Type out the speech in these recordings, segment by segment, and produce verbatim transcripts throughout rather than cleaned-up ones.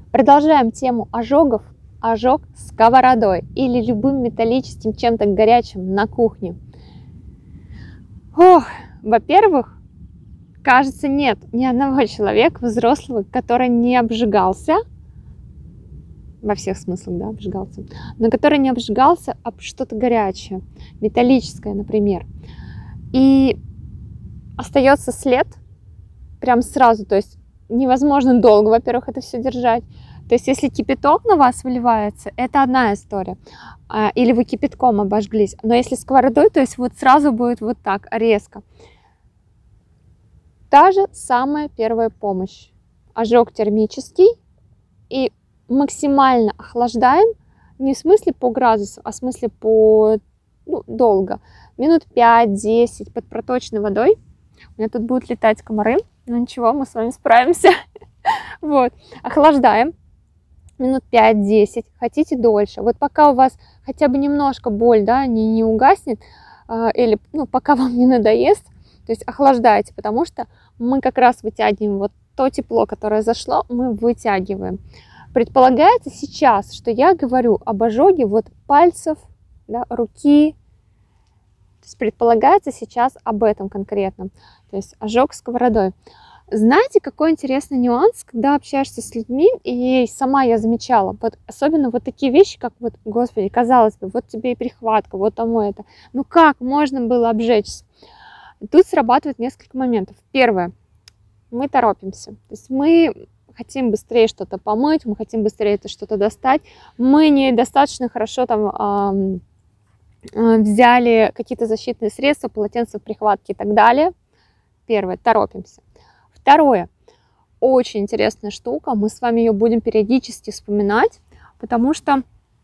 Продолжаем тему ожогов. Ожог сковородой или любым металлическим чем-то горячим на кухне. Ох, во-первых, кажется, нет ни одного человека взрослого, который не обжигался, во всех смыслах, да, обжигался, но который не обжигался об что-то горячее, металлическое, например. И остается след прям сразу, то есть невозможно долго, во-первых, это все держать. То есть если кипяток на вас выливается, это одна история. Или вы кипятком обожглись. Но если сковородой, то есть вот сразу будет вот так, резко. Та же самая первая помощь. Ожог термический. И максимально охлаждаем. Не в смысле по градусу, а в смысле по ну, долго. Минут пять-десять под проточной водой. У меня тут будут летать комары. Но ничего, мы с вами справимся. Вот. Охлаждаем. Минут пять-десять, хотите дольше. Вот пока у вас хотя бы немножко боль, да, не, не угаснет, э, или ну, пока вам не надоест, то есть охлаждайте, потому что мы как раз вытягиваем вот то тепло, которое зашло, мы вытягиваем. Предполагается сейчас, что я говорю об ожоге вот пальцев, да, руки. То есть предполагается сейчас об этом конкретном. То есть ожог сковородой. Знаете, какой интересный нюанс, когда общаешься с людьми, и сама я замечала, вот, особенно вот такие вещи, как вот, господи, казалось бы, вот тебе и прихватка, вот тому это. Ну как можно было обжечься? Тут срабатывает несколько моментов. Первое, мы торопимся, то есть мы хотим быстрее что-то помыть, мы хотим быстрее это что-то достать, мы недостаточно хорошо там э, э, взяли какие-то защитные средства, полотенца, прихватки и так далее. Первое, торопимся. Второе, очень интересная штука, мы с вами ее будем периодически вспоминать, потому что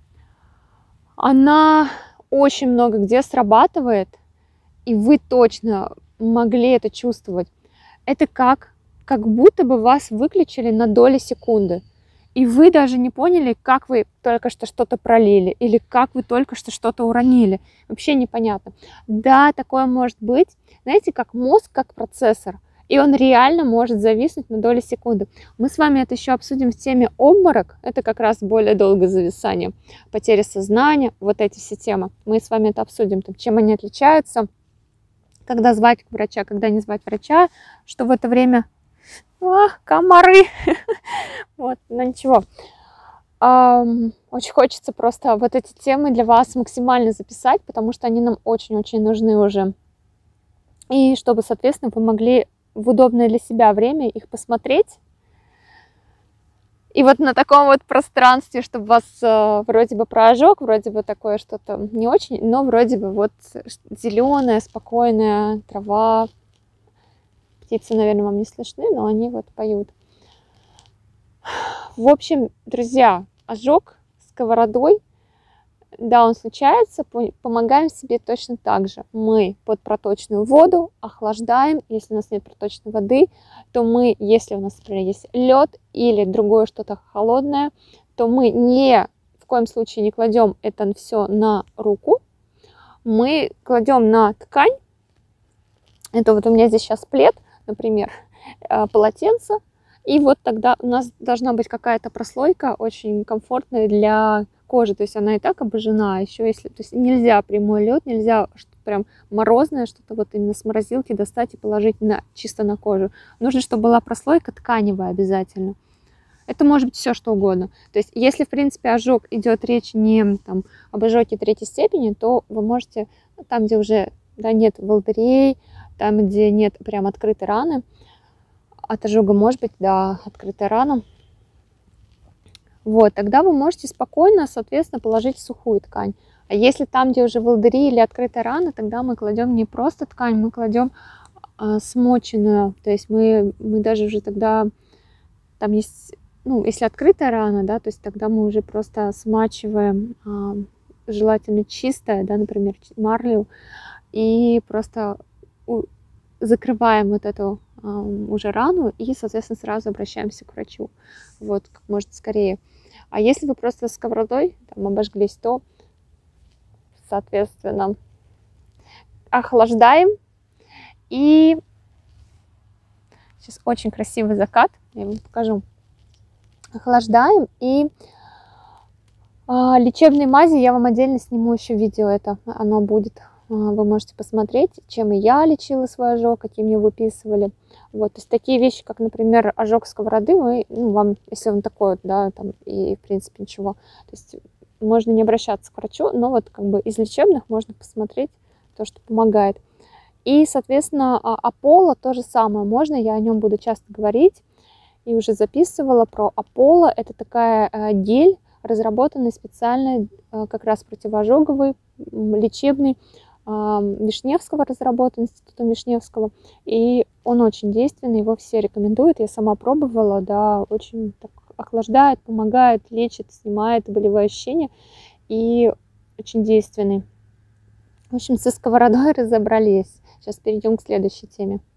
она очень много где срабатывает, и вы точно могли это чувствовать. Это как, как будто бы вас выключили на доли секунды, и вы даже не поняли, как вы только что что-то пролили, или как вы только что что-то уронили. Вообще непонятно. Да, такое может быть, знаете, как мозг, как процессор. И он реально может зависнуть на доли секунды. Мы с вами это еще обсудим в теме обморок. Это как раз более долгое зависание. Потеря сознания, вот эти все темы. Мы с вами это обсудим. Там, чем они отличаются, когда звать врача, когда не звать врача, что в это время... А, комары! Вот, но ничего. Очень хочется просто вот эти темы для вас максимально записать, потому что они нам очень-очень нужны уже. И чтобы, соответственно, вы могли в удобное для себя время их посмотреть. И вот на таком вот пространстве, чтобы вас э, вроде бы про ожог, вроде бы такое что-то не очень, но вроде бы вот зеленая, спокойная трава. Птицы, наверное, вам не слышны, но они вот поют. В общем, друзья, ожог сковородой, да, он случается, помогаем себе точно так же. Мы под проточную воду охлаждаем, если у нас нет проточной воды, то мы, если у нас, например, есть лед или другое что-то холодное, то мы не, в коем случае не кладем это все на руку, мы кладем на ткань. Это вот у меня здесь сейчас плед, например, полотенце, и вот тогда у нас должна быть какая-то прослойка очень комфортная для кожи, то есть она и так обожжена, а еще если, то есть нельзя прямой лед, нельзя что-то прям морозное, что-то вот именно с морозилки достать и положить на, чисто на кожу. Нужно, чтобы была прослойка тканевая обязательно. Это может быть все что угодно. То есть если, в принципе, ожог идет речь не там, об ожоге третьей степени, то вы можете, там, где уже да, нет волдырей, там, где нет прям открытой раны, от ожога может быть, да, открытая рана, вот, тогда вы можете спокойно, соответственно, положить сухую ткань. А если там, где уже волдыри или открытая рана, тогда мы кладем не просто ткань, мы кладем а, смоченную. То есть мы, мы даже уже тогда, там есть, ну, если открытая рана, да, то есть тогда мы уже просто смачиваем, а, желательно чистое, да, например, марлю, и просто у, закрываем вот эту а, уже рану и, соответственно, сразу обращаемся к врачу. Вот, как можно скорее. А если вы просто сковородой там, обожглись, то, соответственно, охлаждаем. И сейчас очень красивый закат, я вам покажу. охлаждаем. И а, лечебные мази я вам отдельно сниму еще видео, это оно будет. Вы можете посмотреть, чем и я лечила свой ожог, какие мне выписывали. Вот, то есть такие вещи, как, например, ожог сковороды, мы, ну, вам, если он такой вот, да, там, и, в принципе, ничего, то есть можно не обращаться к врачу, но вот как бы из лечебных можно посмотреть то, что помогает. И, соответственно, Аполло то же самое можно, я о нем буду часто говорить, и уже записывала про Аполло. Это такая гель, разработанный специально как раз противоожоговый, лечебный, Вишневского, разработан институтом Вишневского, и он очень действенный, его все рекомендуют, я сама пробовала, да, очень так охлаждает, помогает, лечит, снимает болевые ощущения, и очень действенный. В общем, со сковородой разобрались. Сейчас перейдем к следующей теме.